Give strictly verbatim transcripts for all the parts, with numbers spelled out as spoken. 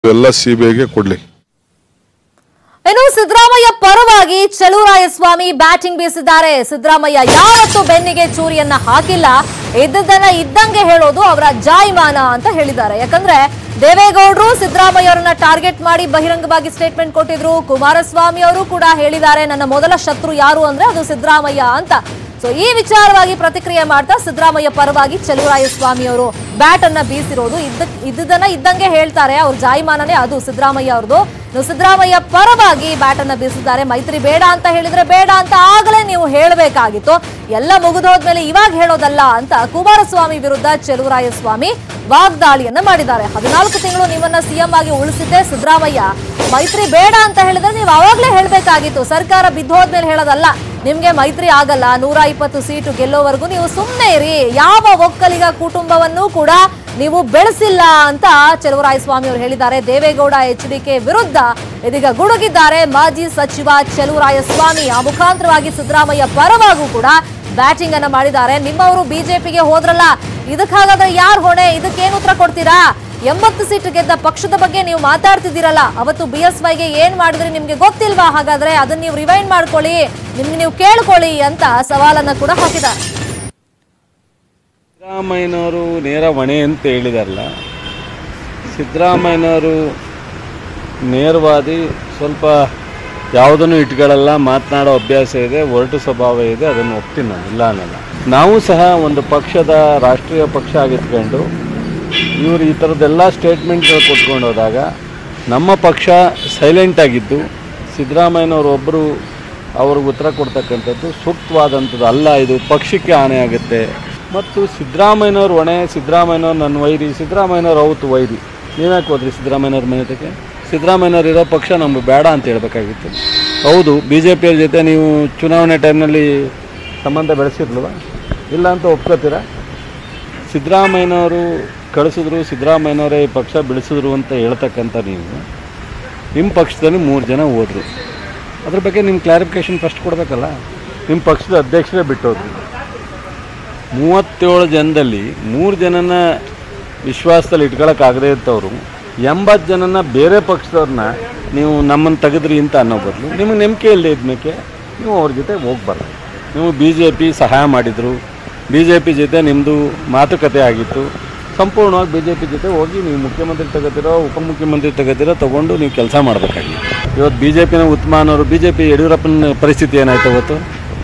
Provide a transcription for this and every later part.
ಎಲ್ಲ ಸಿಬಿಐಗೆ ಕೊಡ್ಲಿ. ಇನ್ನು ಸಿದ್ದರಾಮಯ್ಯ ಪರವಾಗಿ ಚಲುವರಾಯಸ್ವಾಮಿ ಬ್ಯಾಟಿಂಗ್ ಬೀಸಿದ್ದಾರೆ. ಸಿದ್ದರಾಮಯ್ಯ ಯಾವತ್ತೂ ಬೆನ್ನಿಗೆ ಚೂರಿಯನ್ನ ಹಾಕಿಲ್ಲ, ಇದ್ದದನ್ನ ಇದ್ದಂಗೆ ಹೇಳೋದು ಅವರ ಜಾಯಮಾನ ಅಂತ ಹೇಳಿದ್ದಾರೆ. ಯಾಕಂದ್ರೆ ದೇವೇಗೌಡರು ಸಿದ್ದರಾಮಯ್ಯ ಅವರನ್ನ ಟಾರ್ಗೆಟ್ ಮಾಡಿ ಬಹಿರಂಗವಾಗಿ ಸ್ಟೇಟ್ಮೆಂಟ್ ಕೊಟ್ಟಿದ್ರು. ಕುಮಾರಸ್ವಾಮಿ ಅವರು ಕೂಡ ಹೇಳಿದ್ದಾರೆ, ನನ್ನ ಮೊದಲ ಶತ್ರು ಯಾರು ಅಂದ್ರೆ ಅದು ಸಿದ್ದರಾಮಯ್ಯ ಅಂತ. ಸೊ ಈ ವಿಚಾರವಾಗಿ ಪ್ರತಿಕ್ರಿಯೆ ಮಾಡ್ತಾ ಸಿದ್ದರಾಮಯ್ಯ ಪರವಾಗಿ ಚಲುವರಾಯಸ್ವಾಮಿ ಅವರು ಬ್ಯಾಟ್ ಅನ್ನ ಬೀಸಿರೋದು ಇದ್ದ ಇದ್ದದನ್ನ ಇದ್ದಂಗೆ ಹೇಳ್ತಾರೆ. ಅವ್ರ ಜಾಯಮಾನನೇ ಅದು ಸಿದ್ದರಾಮಯ್ಯ ಅವ್ರದ್ದು. ಸಿದ್ದರಾಮಯ್ಯ ಪರವಾಗಿ ಬ್ಯಾಟ್ ಅನ್ನ ಬೀಸಿದ್ದಾರೆ. ಮೈತ್ರಿ ಬೇಡ ಅಂತ ಹೇಳಿದ್ರೆ ಬೇಡ ಅಂತ ಆಗಲೇ ನೀವು ಹೇಳಬೇಕಾಗಿತ್ತು, ಎಲ್ಲ ಮುಗಿದೋದ್ಮೇಲೆ ಇವಾಗ ಹೇಳೋದಲ್ಲ ಅಂತ ಕುಮಾರಸ್ವಾಮಿ ವಿರುದ್ಧ ಚಲುವರಾಯಸ್ವಾಮಿ ವಾಗ್ದಾಳಿಯನ್ನ ಮಾಡಿದ್ದಾರೆ. ಹದಿನಾಲ್ಕು ತಿಂಗಳು ನಿಮ್ಮನ್ನ ಸಿಎಂ ಆಗಿ ಉಳಿಸಿದ್ದೆ ಸಿದ್ದರಾಮಯ್ಯ, ಮೈತ್ರಿ ಬೇಡ ಅಂತ ಹೇಳಿದ್ರೆ ನೀವು ಅವಾಗ್ಲೇ ಹೇಳ್ಬೇಕಾಗಿತ್ತು, ಸರ್ಕಾರ ಬಿದ್ದೋದ್ಮೇಲೆ ಹೇಳೋದಲ್ಲ. ನಿಮ್ಗೆ ಮೈತ್ರಿ ಆಗಲ್ಲ, ನೂರ ಇಪ್ಪತ್ತು ಸೀಟು ಗೆಲ್ಲೋವರೆಗೂ ನೀವು ಸುಮ್ಮನೆ ಇರಿ, ಯಾವ ಒಕ್ಕಲಿಗ ಕುಟುಂಬವನ್ನು ಕೂಡ ನೀವು ಬೆಳೆಸಿಲ್ಲ ಅಂತ ಚಲುವರಾಯಸ್ವಾಮಿ ಅವರು ಹೇಳಿದ್ದಾರೆ. ದೇವೇಗೌಡ ಎಚ್ ಡಿ ಕೆ ವಿರುದ್ಧ ಇದೀಗ ಗುಡುಗಿದ್ದಾರೆ ಮಾಜಿ ಸಚಿವ ಚಲುವರಾಯಸ್ವಾಮಿ. ಆ ಮುಖಾಂತರವಾಗಿ ಸಿದ್ದರಾಮಯ್ಯ ಪರವಾಗೂ ಕೂಡ ಬ್ಯಾಟಿಂಗ್ ಅನ್ನ ಮಾಡಿದ್ದಾರೆ. ನಿಮ್ಮವರು ಬಿಜೆಪಿಗೆ ಹೋದ್ರಲ್ಲ, ಇದಕ್ಕಾಗಾದ್ರೆ ಯಾರು ಹೊಣೆ, ಇದಕ್ಕೇನು ಉತ್ತರ ಕೊಡ್ತೀರಾ? ಎಂಬತ್ತು ಸೀಟ್ ಗೆದ್ದ ಪಕ್ಷದ ಬಗ್ಗೆ ನೀವು ಮಾತಾಡ್ತಿದ್ದೀರಲ್ಲ, ಅವತ್ತು ಬಿ ಎಸ್ ವೈಗೆ ಏನ್ ಮಾಡಿದ್ರೆ ನಿಮ್ಗೆ ಗೊತ್ತಿಲ್ವಾ? ಹಾಗಾದ್ರೆ ಅದನ್ನ ನೀವು ರಿವೈಂಡ್ ಮಾಡ್ಕೊಳ್ಳಿ, ನಿಮ್ಗೆ ನೀವು ಕೇಳ್ಕೊಳ್ಳಿ ಅಂತ ಸವಾಲನ್ನ ಕೂಡ ಹಾಕಿದ್ದಾರೆ. ಸಿದ್ದರಾಮಯ್ಯನವರು ನೇರ ಹೊಣೆ ಅಂತ ಹೇಳಿದಾರಲ್ಲ, ಸಿದ್ದರಾಮಯ್ಯನವರು ನೇರವಾದಿ, ಸ್ವಲ್ಪ ಯಾವುದನ್ನು ಇಟ್ಕೊಳ್ಳಲ್ಲ, ಮಾತನಾಡೋ ಅಭ್ಯಾಸ ಇದೆ, ಒರಟು ಸ್ವಭಾವ ಇದೆ, ಅದನ್ನು ಒಪ್ತೀನಿ ನಾನು, ಇಲ್ಲ ಅನ್ನಲ್ಲ. ನಾವು ಸಹ ಒಂದು ಪಕ್ಷದ ರಾಷ್ಟ್ರೀಯ ಪಕ್ಷ ಆಗಿತ್ಕೊಂಡು ಇವರು ಈ ಥರದ್ದೆಲ್ಲ ಸ್ಟೇಟ್ಮೆಂಟ್ಗಳು ಕೊಟ್ಕೊಂಡು ಹೋದಾಗ ನಮ್ಮ ಪಕ್ಷ ಸೈಲೆಂಟ್ ಆಗಿದ್ದು, ಸಿದ್ದರಾಮಯ್ಯನವರು ಒಬ್ಬರು ಅವ್ರಿಗೆ ಉತ್ತರ ಕೊಡ್ತಕ್ಕಂಥದ್ದು ಸೂಕ್ತವಾದಂಥದ್ದು ಅಲ್ಲ, ಇದು ಪಕ್ಷಕ್ಕೆ ಹಾನಿ ಆಗುತ್ತೆ. ಮತ್ತು ಸಿದ್ದರಾಮಯ್ಯನವ್ರ ಹೊಣೆ, ಸಿದ್ದರಾಮಯ್ಯನವ್ರು ನನ್ನ ವೈರಿ, ಸಿದ್ದರಾಮಯ್ಯನವ್ರು ಅವತ್ತು ವೈರಿ, ನೀವ್ಯಾಕೆ ಹೋದ್ರಿ ಸಿದ್ದರಾಮಯ್ಯನವ್ರ ಮನೆತಕ್ಕೆ? ಸಿದ್ದರಾಮಯ್ಯನವ್ರು ಇರೋ ಪಕ್ಷ ನಮ್ಗೆ ಬೇಡ ಅಂತ ಹೇಳಬೇಕಾಗಿತ್ತು. ಹೌದು, ಬಿ ಜೆ ಪಿಯವ್ರ ಜೊತೆ ನೀವು ಚುನಾವಣೆ ಟೈಮ್ನಲ್ಲಿ ಸಂಬಂಧ ಬೆಳೆಸಿರ್ಲ್ವ? ಇಲ್ಲ ಅಂತ ಒಪ್ಕೋತೀರಾ? ಸಿದ್ದರಾಮಯ್ಯನವರು ಕಳಿಸಿದ್ರು, ಸಿದ್ದರಾಮಯ್ಯನವರೇ ಈ ಪಕ್ಷ ಬೆಳೆಸಿದ್ರು ಅಂತ ಹೇಳ್ತಕ್ಕಂಥ ನೀವು, ನಿಮ್ಮ ಪಕ್ಷದಲ್ಲಿ ಮೂರು ಜನ ಹೋದರು, ಅದ್ರ ಬಗ್ಗೆ ನಿಮ್ಮ ಕ್ಲಾರಿಫಿಕೇಷನ್ ಫಸ್ಟ್ ಕೊಡಬೇಕಲ್ಲ. ನಿಮ್ಮ ಪಕ್ಷದ ಅಧ್ಯಕ್ಷರೇ ಬಿಟ್ಟೋದ್ರು. ಮೂವತ್ತೇಳು ಜನದಲ್ಲಿ ಮೂರು ಜನನ ವಿಶ್ವಾಸದಲ್ಲಿ ಇಟ್ಕೊಳ್ಳೋಕ್ಕಾಗದೇ ಇರ್ತವರು ಎಂಬತ್ತು ಜನನ ಬೇರೆ ಪಕ್ಷದವ್ರನ್ನ ನೀವು ನಮ್ಮನ್ನು ತೆಗೆದ್ರಿ ಅಂತ ಅನ್ನೋ ಬದಲು, ನಿಮಗೆ ನಂಬಿಕೆ ಇಲ್ಲದೆ ಇದ್ಮೇಲೆ ನೀವು ಅವ್ರ ಜೊತೆ ಹೋಗ್ಬಾರ್ದು. ನೀವು ಬಿ ಜೆ ಪಿ ಸಹಾಯ ಮಾಡಿದರು, ಬಿ ಜೆ ಪಿ ಜೊತೆ ನಿಮ್ಮದು ಮಾತುಕತೆ ಆಗಿತ್ತು, ಸಂಪೂರ್ಣವಾಗಿ ಬಿ ಜೆ ಪಿ ಜೊತೆ ಹೋಗಿ ನೀವು ಮುಖ್ಯಮಂತ್ರಿ ತಗೋತಿರೋ ಉಪಮುಖ್ಯಮಂತ್ರಿ ತಗೋತಿರೋ ತೊಗೊಂಡು ನೀವು ಕೆಲಸ ಮಾಡಬೇಕಾಗಿತ್ತು. ಇವತ್ತು ಬಿ ಜೆ ಪಿನ ಉತ್ತಮ ಅನ್ನೋರು, ಬಿ ಜೆ ಪಿ ಯಡಿಯೂರಪ್ಪನ ಪರಿಸ್ಥಿತಿ ಏನಾಯ್ತು ಇವತ್ತು?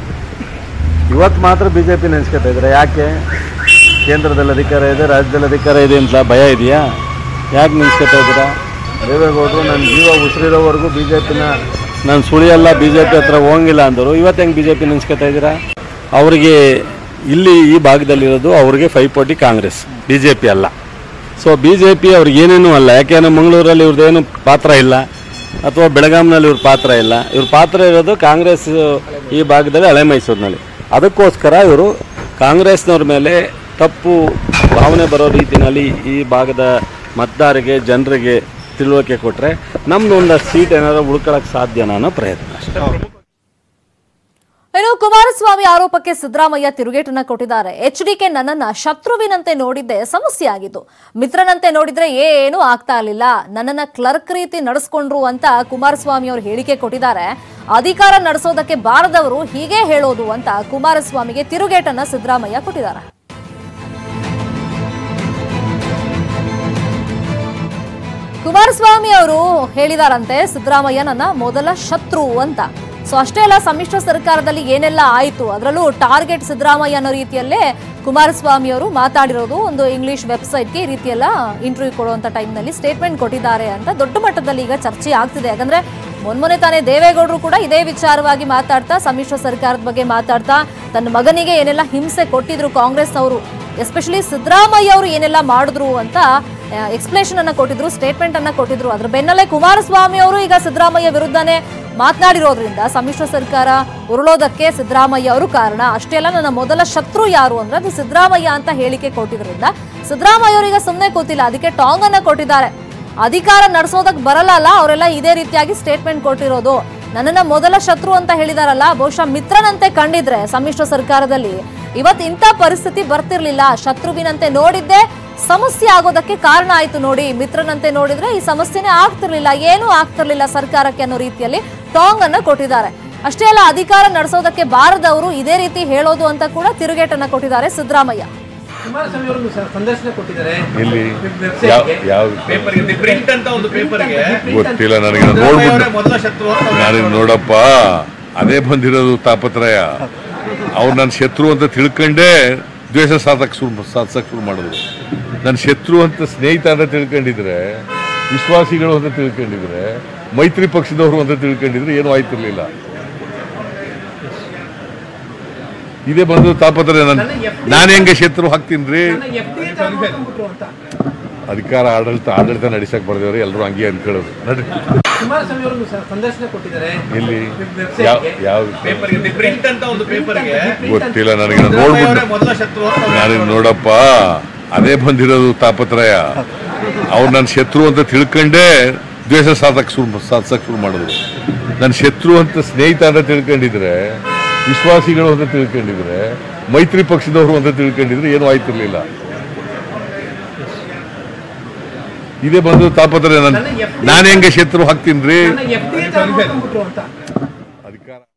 ಇವತ್ತು ಮಾತ್ರ ಬಿ ಜೆ ಪಿ ನೆನೆಸ್ಕೊತಾ ಇದ್ದಾರೆ. ಯಾಕೆ? ಕೇಂದ್ರದಲ್ಲಿ ಅಧಿಕಾರ ಇದೆ, ರಾಜ್ಯದಲ್ಲಿ ಅಧಿಕಾರ ಇದೆ ಅಂತ ಭಯ ಇದೆಯಾ? ಯಾಕೆ ನೆನೆಸ್ಕೊತಾ ಇದ್ದೀರಾ? ದೇವೇಗೌಡರು ನನ್ನ ಜೀವ ಉಸಿರಿರೋವರೆಗೂ ಬಿ ಜೆ ಪಿನ ನಾನು ಸುಳಿಯಲ್ಲ, ಬಿ ಜೆ ಪಿ ಹತ್ರ ಹೋಗಿಲ್ಲ ಅಂದರು. ಇವತ್ತು ಹೆಂಗೆ ಬಿ ಜೆ ಪಿ ನೆನೆಸ್ಕೊತಾ ಇದ್ದೀರಾ? ಅವರಿಗೆ ಇಲ್ಲಿ ಈ ಭಾಗದಲ್ಲಿರೋದು ಅವ್ರಿಗೆ ಪೈಪೋಟಿ ಕಾಂಗ್ರೆಸ್, ಬಿ ಜೆ ಪಿ ಅಲ್ಲ. ಸೊ ಬಿ ಜೆ ಪಿ ಅವ್ರಿಗೆ ಏನೇನೂ ಅಲ್ಲ. ಯಾಕೆಂದರೆ ಮಂಗಳೂರಲ್ಲಿ ಇವ್ರದ್ದೇನು ಪಾತ್ರ ಇಲ್ಲ, ಅಥವಾ ಬೆಳಗಾಂನಲ್ಲಿ ಇವ್ರ ಪಾತ್ರ ಇಲ್ಲ. ಇವ್ರ ಪಾತ್ರ ಇರೋದು ಕಾಂಗ್ರೆಸ್ ಈ ಭಾಗದಲ್ಲಿ, ಹಳೆ ಮೈಸೂರಿನಲ್ಲಿ. ಅದಕ್ಕೋಸ್ಕರ ಇವರು ಕಾಂಗ್ರೆಸ್ನವ್ರ ಮೇಲೆ ತಪ್ಪು ಭಾವನೆ ಬರೋ ರೀತಿಯಲ್ಲಿ ಈ ಭಾಗದ ಮತದಾರರಿಗೆ, ಜನರಿಗೆ ತಿಳುವಳಿಕೆ ಕೊಟ್ಟರೆ ನಮ್ದು ಒಂದಷ್ಟು ಸೀಟ್ ಏನಾದರೂ ಉಳ್ಕೊಳ್ಳೋಕೆ ಸಾಧ್ಯನಾ ಅನ್ನೋ ಪ್ರಯತ್ನ ಅಷ್ಟೇ. ಇನ್ನು ಕುಮಾರಸ್ವಾಮಿ ಆರೋಪಕ್ಕೆ ಸಿದ್ದರಾಮಯ್ಯ ತಿರುಗೇಟನ್ನ ಕೊಟ್ಟಿದ್ದಾರೆ. ಎಚ್ ಡಿ ಕೆ ನನ್ನನ್ನ ಶತ್ರುವಿನಂತೆ ನೋಡಿದ್ದೆ ಸಮಸ್ಯೆ ಆಗಿತ್ತು, ಮಿತ್ರನಂತೆ ನೋಡಿದ್ರೆ ಏನೂ ಆಗ್ತಾ ಇರಲಿಲ್ಲ, ನನ್ನನ್ನ ಕ್ಲರ್ಕ್ ರೀತಿ ನಡೆಸ್ಕೊಂಡ್ರು ಅಂತ ಕುಮಾರಸ್ವಾಮಿ ಅವರು ಹೇಳಿಕೆ ಕೊಟ್ಟಿದ್ದಾರೆ. ಅಧಿಕಾರ ನಡೆಸೋದಕ್ಕೆ ಬಾರದವರು ಹೀಗೆ ಹೇಳೋದು ಅಂತ ಕುಮಾರಸ್ವಾಮಿಗೆ ತಿರುಗೇಟನ್ನ ಸಿದ್ದರಾಮಯ್ಯ ಕೊಟ್ಟಿದ್ದಾರೆ. ಕುಮಾರಸ್ವಾಮಿ ಅವರು ಹೇಳಿದಾರಂತೆ, ಸಿದ್ದರಾಮಯ್ಯ ನನ್ನ ಮೊದಲ ಶತ್ರು ಅಂತ. ಸೊ ಅಷ್ಟೇ ಅಲ್ಲ, ಸಮ್ಮಿಶ್ರ ಸರ್ಕಾರದಲ್ಲಿ ಏನೆಲ್ಲ ಆಯಿತು ಅದರಲ್ಲೂ ಟಾರ್ಗೆಟ್ ಸಿದ್ದರಾಮಯ್ಯ ಅನ್ನೋ ರೀತಿಯಲ್ಲೇ ಕುಮಾರಸ್ವಾಮಿ ಅವರು ಮಾತಾಡಿರೋದು. ಒಂದು ಇಂಗ್ಲಿಷ್ ವೆಬ್ಸೈಟ್ಗೆ ಈ ರೀತಿಯೆಲ್ಲ ಇಂಟರ್ವ್ಯೂ ಕೊಡುವಂಥ ಟೈಮ್ನಲ್ಲಿ ಸ್ಟೇಟ್ಮೆಂಟ್ ಕೊಟ್ಟಿದ್ದಾರೆ ಅಂತ ದೊಡ್ಡ ಮಟ್ಟದಲ್ಲಿ ಈಗ ಚರ್ಚೆ ಆಗ್ತಿದೆ. ಯಾಕಂದ್ರೆ ಮೊನ್ಮೊನ್ನೆ ತಾನೇ ದೇವೇಗೌಡರು ಕೂಡ ಇದೇ ವಿಚಾರವಾಗಿ ಮಾತಾಡ್ತಾ, ಸಮ್ಮಿಶ್ರ ಸರ್ಕಾರದ ಬಗ್ಗೆ ಮಾತಾಡ್ತಾ, ತನ್ನ ಮಗನಿಗೆ ಏನೆಲ್ಲ ಹಿಂಸೆ ಕೊಟ್ಟಿದ್ರು ಕಾಂಗ್ರೆಸ್ನವರು, ಎಸ್ಪೆಷಲಿ ಸಿದ್ದರಾಮಯ್ಯ ಅವರು ಏನೆಲ್ಲ ಮಾಡಿದ್ರು ಅಂತ ಎಕ್ಸ್ಪ್ಲೇಷನ್ ಅನ್ನ ಕೊಟ್ಟಿದ್ರು, ಸ್ಟೇಟ್ಮೆಂಟ್ ಅನ್ನ ಕೊಟ್ಟಿದ್ರು. ಅದ್ರ ಬೆನ್ನಲ್ಲೇ ಕುಮಾರಸ್ವಾಮಿ ಅವರು ಈಗ ಸಿದ್ದರಾಮಯ್ಯ ವಿರುದ್ಧನೇ ಮಾತನಾಡಿರೋದ್ರಿಂದ ಸಮ್ಮಿಶ್ರ ಸರ್ಕಾರ ಉರುಳೋದಕ್ಕೆ ಸಿದ್ದರಾಮಯ್ಯ ಅವರು ಕಾರಣ. ಅಷ್ಟೇ ಅಲ್ಲ, ನನ್ನ ಮೊದಲ ಶತ್ರು ಯಾರು ಅಂದ್ರೆ ಅದು ಸಿದ್ದರಾಮಯ್ಯ ಅಂತ ಹೇಳಿಕೆ ಕೊಟ್ಟಿದ್ರಿಂದ ಸಿದ್ದರಾಮಯ್ಯ ಅವರೀಗ ಸುಮ್ಮನೆ ಕೂತಿಲ್ಲ, ಅದಕ್ಕೆ ಟಾಂಗ್ ಅನ್ನ ಕೊಟ್ಟಿದ್ದಾರೆ. ಅಧಿಕಾರ ನಡೆಸೋದಕ್ಕೆ ಬರಲ್ಲ ಅಲ್ಲ, ಅವರೆಲ್ಲ ಇದೇ ರೀತಿಯಾಗಿ ಸ್ಟೇಟ್ಮೆಂಟ್ ಕೊಟ್ಟಿರೋದು. ನನ್ನನ್ನ ಮೊದಲ ಶತ್ರು ಅಂತ ಹೇಳಿದಾರಲ್ಲ, ಬಹುಶಃ ಮಿತ್ರನಂತೆ ಕಂಡಿದ್ರೆ ಸಮ್ಮಿಶ್ರ ಸರ್ಕಾರದಲ್ಲಿ ಇವತ್ತು ಇಂಥ ಪರಿಸ್ಥಿತಿ ಬರ್ತಿರ್ಲಿಲ್ಲ. ಶತ್ರುವಿನಂತೆ ನೋಡಿದ್ದೆ ಸಮಸ್ಯೆ ಆಗೋದಕ್ಕೆ ಕಾರಣ ಆಯ್ತು ನೋಡಿ, ಮಿತ್ರನಂತೆ ನೋಡಿದ್ರೆ ಈ ಸಮಸ್ಯೆನೇ ಆಗ್ತಿರ್ಲಿಲ್ಲ, ಏನೂ ಆಗ್ತಿರ್ಲಿಲ್ಲ ಸರ್ಕಾರಕ್ಕೆ ಅನ್ನೋ ರೀತಿಯಲ್ಲಿ ಟಾಂಗ್ ಅನ್ನ ಕೊಟ್ಟಿದ್ದಾರೆ. ಅಷ್ಟೇ ಅಲ್ಲ, ಅಧಿಕಾರ ನಡೆಸೋದಕ್ಕೆ ಬಾರದವರು ಇದೇ ರೀತಿ ಹೇಳೋದು ಅಂತ ಕೂಡ ತಿರುಗೇಟನ್ನ ಕೊಟ್ಟಿದ್ದಾರೆ ಸಿದ್ದರಾಮಯ್ಯ. ಕುಮಾರಸ್ವಾಮಿ ಅವರು ಸಂದರ್ಶನ ಕೊಟ್ಟಿದ್ದಾರೆ. ಇಲ್ಲಿ ಯಾವ ಪ್ರಿಂಟ್ ಅಂತ ಒಂದು ಪೇಪರ್ಗೆ ಗೊತ್ತಿಲ್ಲ ನನಗೆ, ನೋಡ್ಬಿಟ್ಟು ಮೊದಲ ಶತ್ರು ನಾನು ನೋಡಪ್ಪ, ಅದೇ ಬಂದಿರೋದು ತಾಪತ್ರಯ. ಅವ್ರು ನನ್ನ ಶತ್ರು ಅಂತ ತಿಳ್ಕೊಂಡೇ ದ್ವೇಷ ಸಾಧಕ ಶುರು ಸಾಧಿಸಕ್ಕೆ ಶುರು ಮಾಡಿದ್ರು. ನನ್ನ ಶತ್ರು ಅಂತ ಸ್ನೇಹಿತ ಅಂತ ತಿಳ್ಕೊಂಡಿದ್ರೆ, ವಿಶ್ವಾಸಿಗಳು ಅಂತ ತಿಳ್ಕೊಂಡಿದ್ರೆ, ಮೈತ್ರಿ ಪಕ್ಷದವರು ಅಂತ ತಿಳ್ಕೊಂಡಿದ್ರೆ ಏನೂ ಆಯ್ತಿರ್ಲಿಲ್ಲ. ಇದೇ ಬಂದು ತಾಪತ್ರಯ. ನಾನು ನಾನು ಹೆಂಗೆ ಶತ್ರು ಹಾಕ್ತೀನಿ? ಅಧಿಕಾರ ಆಡಳಿತ ಆಡಳಿತ ನಡೆಸಕ್ ಬರ್ದೇವ್ರಿ, ಎಲ್ಲರೂ ಹಂಗೆ ಅನ್ಕೊಳ್ಳೋದು. ನಡ್ರಿ. ಕುಮಾರಸ್ವಾಮಿ ಅವರು ಸಂದರ್ಶನ ಕೊಟ್ಟಿದ್ದಾರೆ. ಇಲ್ಲಿ ಯಾವ ಪ್ರಿಂಟ್ ಅಂತ ಒಂದು ಪೇಪರ್ಗೆ ಗೊತ್ತಿಲ್ಲ ನನಗೆ, ನೋಡ್ಬಿಟ್ಟು ಮೊದಲ ಶತ್ರು ನಾನು ನೋಡಪ್ಪ, ಅದೇ ಬಂದಿರೋದು ತಾಪತ್ರಯ. ಅವ್ರು ನನ್ನ ಶತ್ರು ಅಂತ ತಿಳ್ಕೊಂಡೇ ದ್ವೇಷ ಸಾಧಕ ಶುರು ಸಾಧಿಸಕ್ ಶುರು ಮಾಡಿದ್ರು. ನನ್ನ ಶತ್ರು ಅಂತ ಸ್ನೇಹಿತ ಅಂತ ತಿಳ್ಕೊಂಡಿದ್ರೆ, ವಿಶ್ವಾಸಿಗಳು ಅಂತ ತಿಳ್ಕೊಂಡಿದ್ರೆ, ಮೈತ್ರಿ ಪಕ್ಷದವರು ಅಂತ ತಿಳ್ಕೊಂಡಿದ್ರೆ ಏನೂ ಆಯ್ತಿರ್ಲಿಲ್ಲ. ಇದೇ ಬಂದು ತಾಪತ್ರಯ. ನಾನು ನಾನು ಹೆಂಗೆ ಶತ್ರು ಹಾಕ್ತೀನಿ? ಅಧಿಕಾರ